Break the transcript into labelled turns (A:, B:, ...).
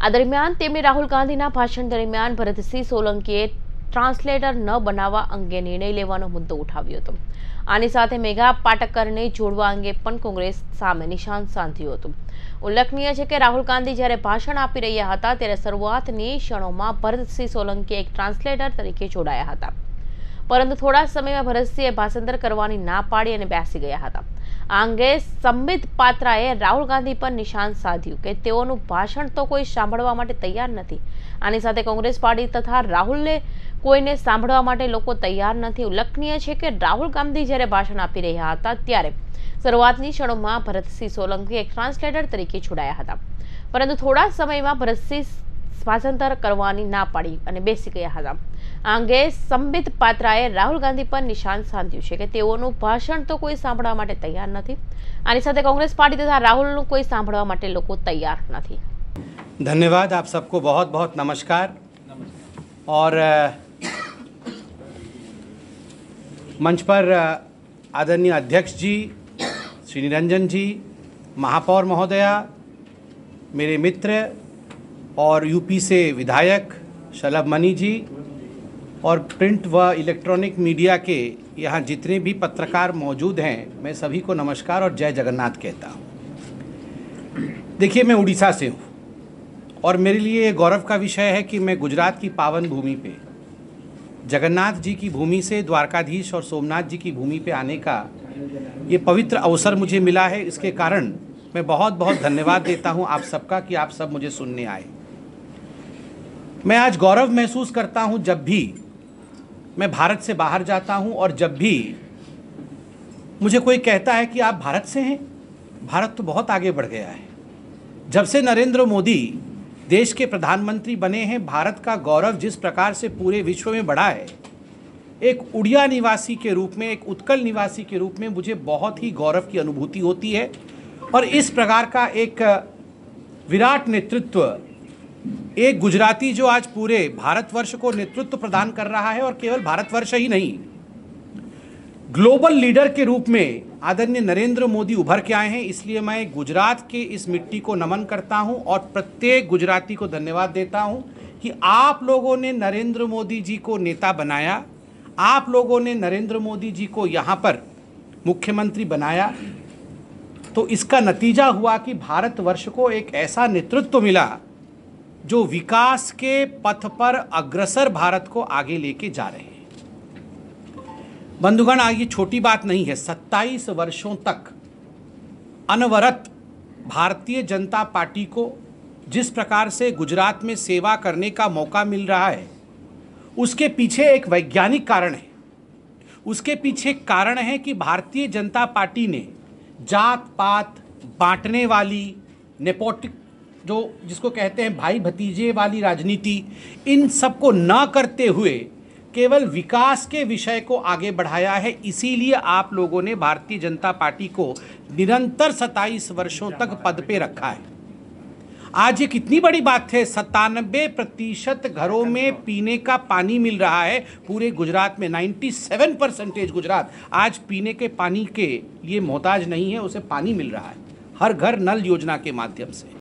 A: આ દરમિયાન તેમણે રાહુલ ગાંધીના ભાષણ દરમિયાન ભરતસિંહ સોલંકીએ ટ્રાન્સલેટર ન બનાવવા અંગે નિર્ણય લેવાનો મુદ્દો ઉઠાવ્યો હતો। આની સાથે મેઘા પાટકરને જોડવા અંગે પણ કોંગ્રેસ સામે નિશાન સાધ્યું હતું। ઉલ્લેખનીય છે કે રાહુલ ગાંધી જ્યારે ભાષણ આપી રહ્યા હતા ત્યારે શરૂઆતની ક્ષણોમાં ભરતસિંહ સોલંકી એક ટ્રાન્સલેટર તરીકે જોડાયા હતા, પરંતુ થોડા સમયમાં ભરતસિંહે ભાષાંતર કરવાની ના પાડી અને બેસી ગયા હતા। આ અંગે સંબિત પાત્રાએ રાહુલ ગાંધી પર નિશાન સાધ્યું કે તેઓનું ભાષણ તો કોઈ સાંભળવા માટે તૈયાર નથી। આની સાથે કોંગ્રેસ પાર્ટી તથા રાહુલને કોઈને સાંભળવા માટે લોકો તૈયાર નથી। ઉલ્લેખનીય છે કે રાહુલ ગાંધી જ્યારે ભાષણ આપી રહ્યા હતા ત્યારે શરૂઆતની ક્ષણોમાં ભરતસિંહ સોલંકી એક ટ્રાન્સલેટર તરીકે જોડાયા હતા, પરંતુ થોડા સમયમાં ભરતસિંહ ભાષાંતર કરવાની ના પાડી અને બેસી ગયા હતા। આ અંગે સંબિત પાત્રાએ રાહુલ ગાંધી પર નિશાન સાધ્યું છે કે તેઓનું ભાષણ તો કોઈ સાંભળવા માટે તૈયાર નથી। આની સાથે કોંગ્રેસ पार्टी तथा राहुल કોઈ સાંભળવા માટે લોકો તૈયાર નથી।
B: धन्यवाद। आप सबको बहुत बहुत नमस्कार। और मंच पर आदरणीय अध्यक्ष जी श्री निरंजन जी, महापौर महोदया, मेरे मित्र और यूपी से विधायक शलभ मनी जी और प्रिंट व इलेक्ट्रॉनिक मीडिया के यहाँ जितने भी पत्रकार मौजूद हैं, मैं सभी को नमस्कार और जय जगन्नाथ कहता हूँ। देखिए, मैं उड़ीसा से हूँ और मेरे लिए ये गौरव का विषय है कि मैं गुजरात की पावन भूमि पे जगन्नाथ जी की भूमि से द्वारकाधीश और सोमनाथ जी की भूमि पे आने का ये पवित्र अवसर मुझे मिला है। इसके कारण मैं बहुत बहुत धन्यवाद देता हूँ आप सबका कि आप सब मुझे सुनने आए। मैं आज गौरव महसूस करता हूँ जब भी मैं भारत से बाहर जाता हूँ और जब भी मुझे कोई कहता है कि आप भारत से हैं। भारत तो बहुत आगे बढ़ गया है। जब से नरेंद्र मोदी देश के प्रधानमंत्री बने हैं, भारत का गौरव जिस प्रकार से पूरे विश्व में बढ़ा है, एक उड़िया निवासी के रूप में, एक उत्कल निवासी के रूप में मुझे बहुत ही गौरव की अनुभूति होती है। और इस प्रकार का एक विराट नेतृत्व, एक गुजराती जो आज पूरे भारतवर्ष को नेतृत्व प्रदान कर रहा है, और केवल भारतवर्ष ही नहीं, ग्लोबल लीडर के रूप में आदरणीय नरेंद्र मोदी उभर के आए हैं। इसलिए मैं गुजरात के इस मिट्टी को नमन करता हूं और प्रत्येक गुजराती को धन्यवाद देता हूं कि आप लोगों ने नरेंद्र मोदी जी को नेता बनाया, आप लोगों ने नरेंद्र मोदी जी को यहाँ पर मुख्यमंत्री बनाया। तो इसका नतीजा हुआ कि भारतवर्ष को एक ऐसा नेतृत्व मिला जो विकास के पथ पर अग्रसर भारत को आगे लेके जा रहे हैं। बंधुगण, ये छोटी बात नहीं है। 27 वर्षों तक अनवरत भारतीय जनता पार्टी को जिस प्रकार से गुजरात में सेवा करने का मौका मिल रहा है, उसके पीछे एक वैज्ञानिक कारण है। उसके पीछे कारण है कि भारतीय जनता पार्टी ने जात पात बांटने वाली, नेपोटिक जो जिसको कहते हैं भाई भतीजे वाली राजनीति, इन सब को न करते हुए केवल विकास के विषय को आगे बढ़ाया है। इसीलिए आप लोगों ने भारतीय जनता पार्टी को निरंतर 27 वर्षों तक पद पे रखा है। आज ये कितनी बड़ी बात है, 97% घरों में पीने का पानी मिल रहा है पूरे गुजरात में। 97% गुजरात आज पीने के पानी के लिए मोहताज नहीं है, उसे पानी मिल रहा है हर घर नल योजना के माध्यम से।